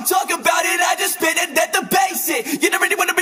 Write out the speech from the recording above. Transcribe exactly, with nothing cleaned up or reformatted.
talk about it, I just spit it at the basic. You don't really wanna